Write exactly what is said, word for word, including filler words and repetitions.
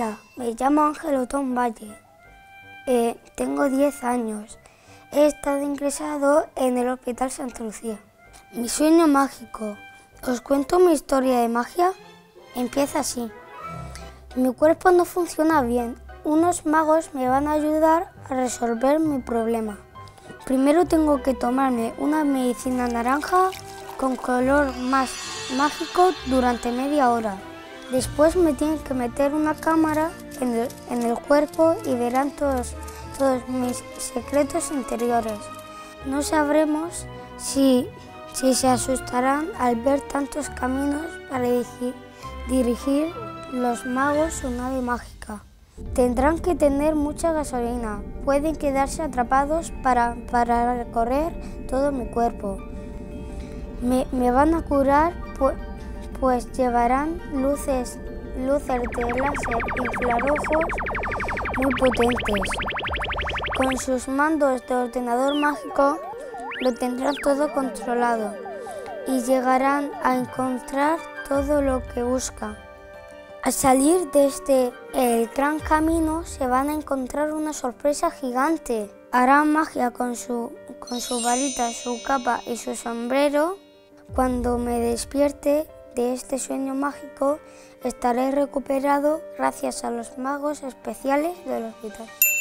Hola, me llamo Ángel Otón Valle, eh, tengo diez años, he estado ingresado en el Hospital Santa Lucía. Mi sueño mágico, ¿os cuento mi historia de magia? Empieza así. Mi cuerpo no funciona bien, unos magos me van a ayudar a resolver mi problema. Primero tengo que tomarme una medicina naranja con color más mágico durante media hora. Después me tienen que meter una cámara en el, en el cuerpo y verán todos, todos mis secretos interiores. No sabremos si, si se asustarán al ver tantos caminos para dirigir, dirigir los magos su nave mágica. Tendrán que tener mucha gasolina, pueden quedarse atrapados para, para recorrer todo mi cuerpo. Me, me van a curar, pues, pues llevarán luces, luces de láser infrarrojos muy potentes. Con sus mandos de ordenador mágico lo tendrán todo controlado y llegarán a encontrar todo lo que buscan. Al salir de este el gran camino se van a encontrar una sorpresa gigante. Harán magia con su, con su varita, su capa y su sombrero. Cuando me despierte de este sueño mágico, estaré recuperado gracias a los magos especiales del hospital.